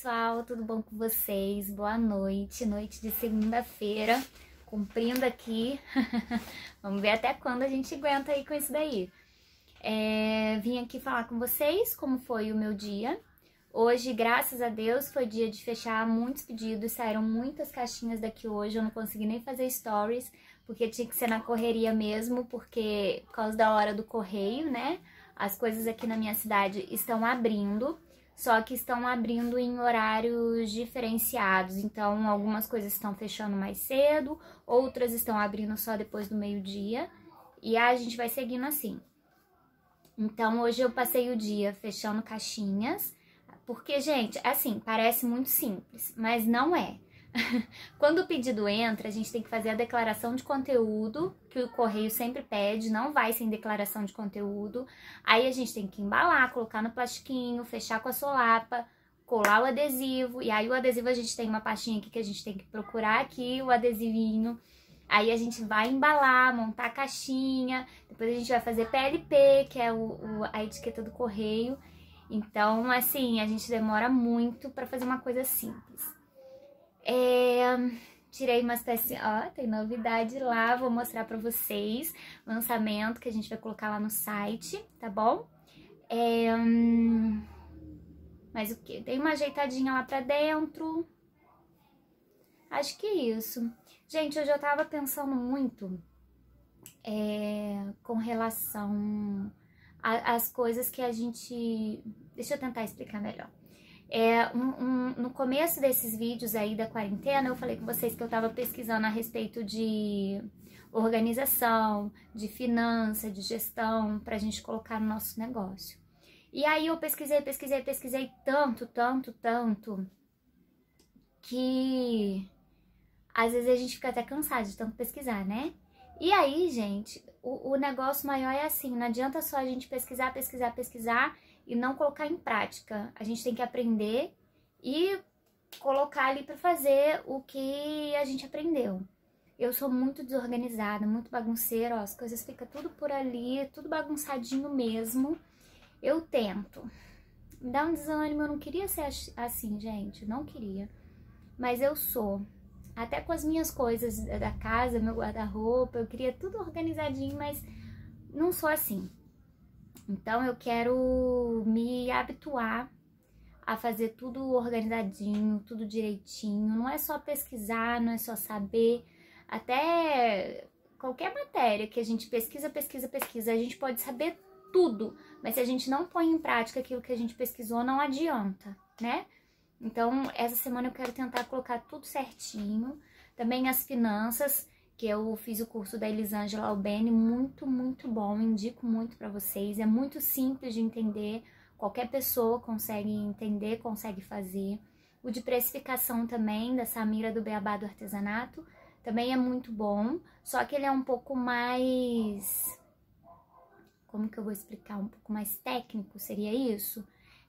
pessoal, tudo bom com vocês? Boa noite, noite de segunda-feira, cumprindo aqui. Vamos ver até quando a gente aguenta aí com isso daí. Vim aqui falar com vocês como foi o meu dia. Hoje, graças a Deus, foi dia de fechar muitos pedidos, saíram muitas caixinhas daqui hoje, eu não consegui nem fazer stories, porque tinha que ser na correria mesmo, porque por causa da hora do correio, né? As coisas aqui na minha cidade estão abrindo, só que estão abrindo em horários diferenciados, então algumas coisas estão fechando mais cedo, outras estão abrindo só depois do meio-dia, e a gente vai seguindo assim. Então hoje eu passei o dia fechando caixinhas, porque, gente, assim, parece muito simples, mas não é. Quando o pedido entra, a gente tem que fazer a declaração de conteúdo, que o correio sempre pede, não vai sem declaração de conteúdo. Aí a gente tem que embalar, colocar no plastiquinho, fechar com a solapa, colar o adesivo. E aí o adesivo a gente tem uma pastinha aqui que a gente tem que procurar aqui, o adesivinho. Aí a gente vai embalar, montar a caixinha, depois a gente vai fazer PLP, que é a etiqueta do correio. Então, assim, a gente demora muito pra fazer uma coisa simples. Tirei umas pecinhas, ó, tem novidade lá, vou mostrar pra vocês. Lançamento que a gente vai colocar lá no site, tá bom? Mas o que? Dei uma ajeitadinha lá pra dentro. Acho que é isso. Gente, hoje eu tava pensando muito com relação às coisas que a gente... Deixa eu tentar explicar melhor. No começo desses vídeos aí da quarentena, eu falei com vocês que eu tava pesquisando a respeito de organização, de finança, de gestão, pra gente colocar no nosso negócio. E aí eu pesquisei tanto, que às vezes a gente fica até cansado de tanto pesquisar, né? E aí, gente, o negócio maior é assim, não adianta só a gente pesquisar e não colocar em prática. A gente tem que aprender e colocar ali pra fazer o que a gente aprendeu. Eu sou muito desorganizada, muito bagunceira, ó, as coisas ficam tudo por ali, tudo bagunçadinho mesmo. Eu tento. Me dá um desânimo, eu não queria ser assim, gente, não queria. Mas eu sou. Até com as minhas coisas da casa, meu guarda-roupa, eu queria tudo organizadinho, mas não sou assim. Então eu quero me habituar a fazer tudo organizadinho, tudo direitinho. Não é só pesquisar, não é só saber. Até qualquer matéria que a gente pesquisa, a gente pode saber tudo. Mas se a gente não põe em prática aquilo que a gente pesquisou, não adianta, né? Então, essa semana eu quero tentar colocar tudo certinho. Também as finanças, que eu fiz o curso da Elisângela Albeni, muito bom, indico muito pra vocês. É muito simples de entender, qualquer pessoa consegue entender, consegue fazer. O de precificação também, da Samira do Beabá do Artesanato, também é muito bom, só que ele é um pouco mais... Como que eu vou explicar? Um pouco mais técnico, seria isso?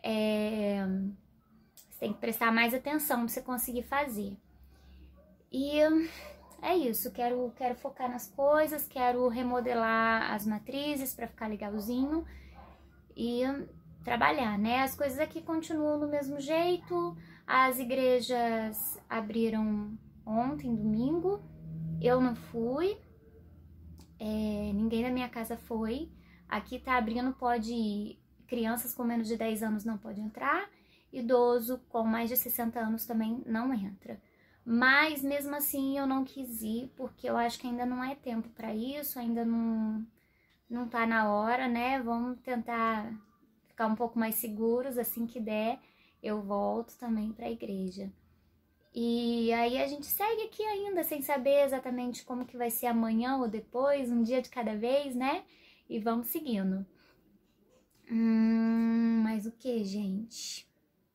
Você tem que prestar mais atenção pra você conseguir fazer. E é isso, quero focar nas coisas, quero remodelar as matrizes pra ficar legalzinho e trabalhar, né? As coisas aqui continuam do mesmo jeito, as igrejas abriram ontem, domingo, eu não fui, ninguém da minha casa foi. Aqui tá abrindo, pode ir, crianças com menos de 10 anos não podem entrar, idoso com mais de 60 anos também não entra. Mas mesmo assim eu não quis ir, porque eu acho que ainda não é tempo para isso, ainda não tá na hora, né? Vamos tentar ficar um pouco mais seguros, assim que der, eu volto também para a igreja. E aí a gente segue aqui ainda, sem saber exatamente como que vai ser amanhã ou depois, um dia de cada vez, né? E vamos seguindo. Mas o que, gente?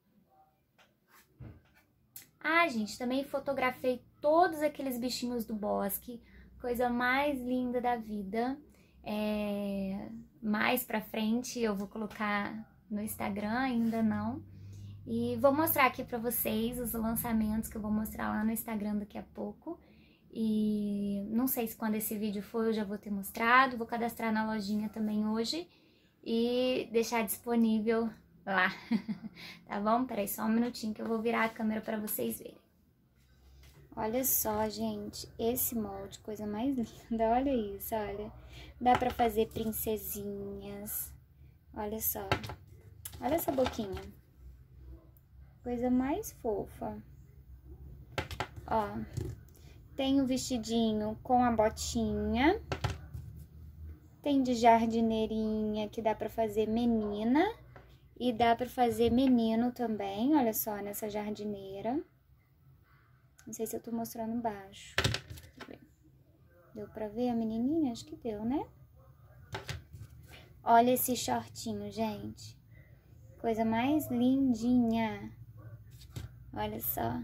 Ah, gente, também fotografei todos aqueles bichinhos do bosque, coisa mais linda da vida. Mais pra frente eu vou colocar no Instagram, ainda não. E vou mostrar aqui pra vocês os lançamentos que eu vou mostrar lá no Instagram daqui a pouco. E não sei se quando esse vídeo for eu já vou ter mostrado, vou cadastrar na lojinha também hoje e deixar disponível lá. Tá bom? Peraí só um minutinho que eu vou virar a câmera pra vocês verem. Olha só, gente, esse molde, coisa mais linda, olha isso, olha. Dá pra fazer princesinhas, olha só. Olha essa boquinha, coisa mais fofa. Ó, tem o vestidinho com a botinha. Tem de jardineirinha, que dá pra fazer menina. E dá pra fazer menino também, olha só, nessa jardineira. Não sei se eu tô mostrando embaixo. Deu pra ver a menininha? Acho que deu, né? Olha esse shortinho, gente. Coisa mais lindinha. Olha só.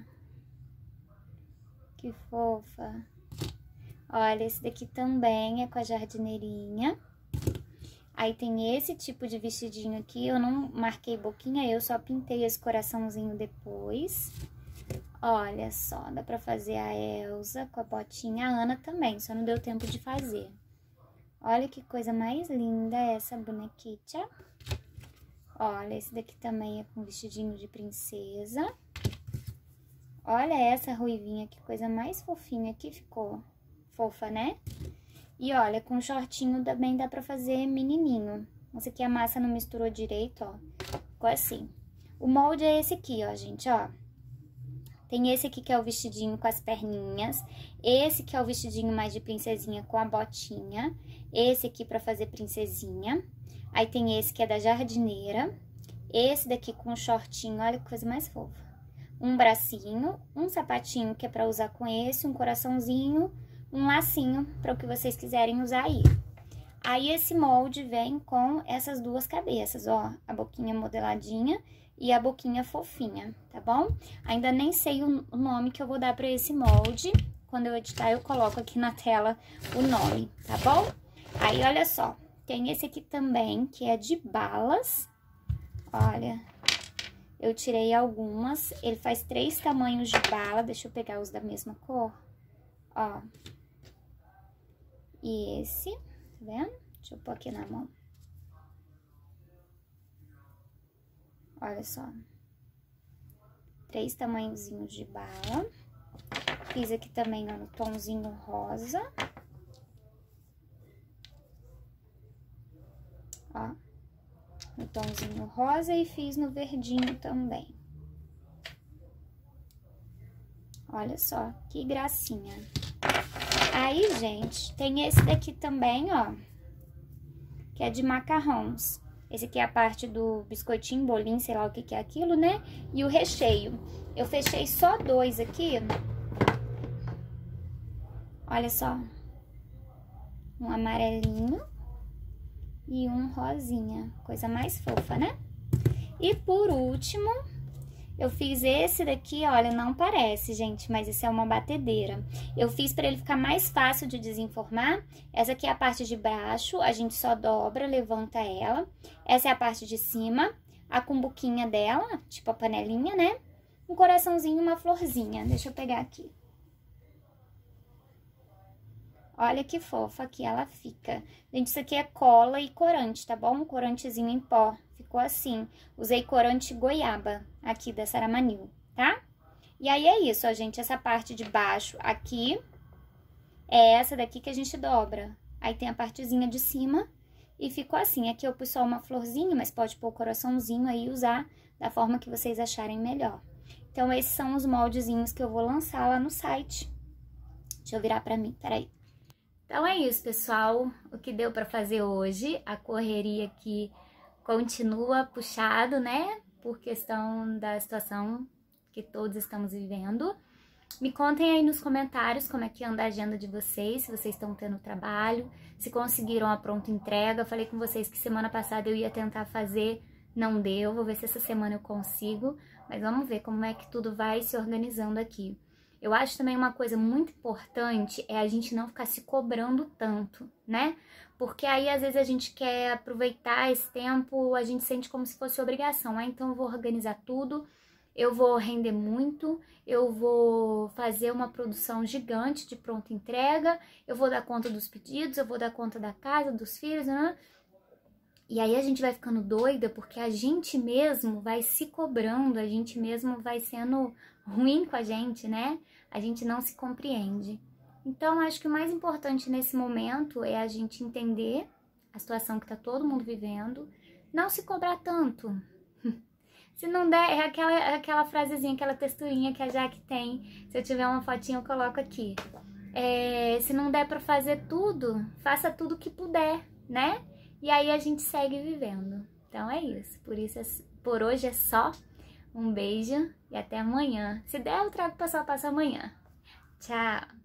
Que fofa. Olha, esse daqui também é com a jardineirinha. Aí tem esse tipo de vestidinho aqui. Eu não marquei boquinha, eu só pintei esse coraçãozinho depois. Olha só, dá pra fazer a Elsa com a botinha, a Ana também, só não deu tempo de fazer. Olha que coisa mais linda essa bonequita. Olha, esse daqui também é com vestidinho de princesa. Olha essa ruivinha, que coisa mais fofinha que ficou. Fofa, né? E olha, com shortinho também dá pra fazer menininho. Essa aqui a massa não misturou direito, ó. Ficou assim. O molde é esse aqui, ó, gente, ó. Tem esse aqui que é o vestidinho com as perninhas, esse que é o vestidinho mais de princesinha com a botinha, esse aqui pra fazer princesinha, aí tem esse que é da jardineira, esse daqui com um shortinho, olha que coisa mais fofa, um bracinho, um sapatinho que é pra usar com esse, um coraçãozinho, um lacinho para o que vocês quiserem usar aí. Aí esse molde vem com essas duas cabeças, ó, a boquinha modeladinha e a boquinha fofinha, tá bom? Ainda nem sei o nome que eu vou dar pra esse molde. Quando eu editar, eu coloco aqui na tela o nome, tá bom? Aí, olha só, tem esse aqui também, que é de balas. Olha, eu tirei algumas. Ele faz 3 tamanhos de bala. Deixa eu pegar os da mesma cor. Ó. E esse, tá vendo? Deixa eu pôr aqui na mão. Olha só, 3 tamanhozinhos de bala. Fiz aqui também, ó, no tomzinho rosa. Ó, no tomzinho rosa e fiz no verdinho também. Olha só, que gracinha. Aí, gente, tem esse daqui também, ó, que é de macarrões. Esse aqui é a parte do biscoitinho, bolinho, sei lá o que que é aquilo, né? E o recheio. Eu fechei só 2 aqui. Olha só. Um amarelinho e um rosinha. Coisa mais fofa, né? E por último, eu fiz esse daqui, olha, não parece, gente, mas isso é uma batedeira. Eu fiz pra ele ficar mais fácil de desenformar. Essa aqui é a parte de baixo, a gente só dobra, levanta ela. Essa é a parte de cima, a cumbuquinha dela, tipo a panelinha, né? Um coraçãozinho e uma florzinha. Deixa eu pegar aqui. Olha que fofa que ela fica. Gente, isso aqui é cola e corante, tá bom? Um corantezinho em pó. Ficou assim. Usei corante goiaba aqui da Saramanil, tá? E aí é isso, ó, gente. Essa parte de baixo aqui é essa daqui que a gente dobra. Aí tem a partezinha de cima e ficou assim. Aqui eu pus só uma florzinha, mas pode pôr o coraçãozinho aí e usar da forma que vocês acharem melhor. Então, esses são os moldezinhos que eu vou lançar lá no site. Deixa eu virar pra mim, peraí. Então é isso, pessoal, o que deu pra fazer hoje. A correria aqui continua puxado, né, por questão da situação que todos estamos vivendo. Me contem aí nos comentários como é que anda a agenda de vocês, se vocês estão tendo trabalho, se conseguiram a pronta entrega. Eu falei com vocês que semana passada eu ia tentar fazer, não deu, vou ver se essa semana eu consigo, mas vamos ver como é que tudo vai se organizando aqui. Eu acho também uma coisa muito importante é a gente não ficar se cobrando tanto, né? Porque aí, às vezes, a gente quer aproveitar esse tempo, a gente sente como se fosse obrigação. Ah, então eu vou organizar tudo, eu vou render muito, eu vou fazer uma produção gigante de pronta entrega, eu vou dar conta dos pedidos, eu vou dar conta da casa, dos filhos, né? E aí a gente vai ficando doida porque a gente mesmo vai se cobrando, a gente mesmo vai sendo ruim com a gente, né? A gente não se compreende. Então, acho que o mais importante nesse momento é a gente entender a situação que tá todo mundo vivendo, não se cobrar tanto. Se não der, é aquela frasezinha, aquela texturinha que a Jaque tem. Se eu tiver uma fotinha, eu coloco aqui. Se não der pra fazer tudo, faça tudo que puder, né? E aí a gente segue vivendo. Então é isso. Por hoje é só. Um beijo e até amanhã. Se der, eu trago passo a passo amanhã. Tchau!